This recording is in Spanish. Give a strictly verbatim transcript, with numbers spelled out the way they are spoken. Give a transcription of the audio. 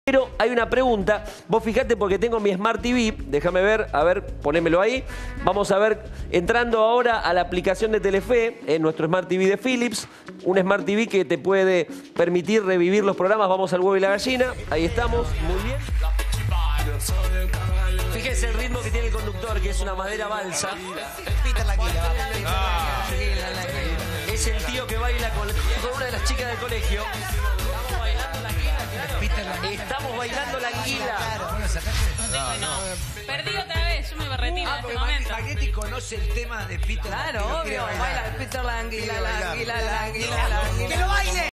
Pero hay una pregunta, vos fijate porque tengo mi Smart T V, déjame ver, a ver, ponémelo ahí. Vamos a ver, entrando ahora a la aplicación de Telefe, en nuestro Smart T V de Philips, un Smart T V que te puede permitir revivir los programas. Vamos al huevo y la gallina, ahí estamos, muy bien. Fíjense el ritmo que tiene el conductor, que es una madera balsa. Peter Languila. Es el tío que baila con, con una de las chicas del colegio. Estamos bailando la anguila. No, no. Perdí otra vez, yo me retiro Ah, en este porque momento. Spaghetti conoce el tema de Peter. Claro, Languila, obvio. quiere bailar. Baila Peter la anguila, Quiere la bailar. anguila, la anguila, la anguila. ¡Que lo baile!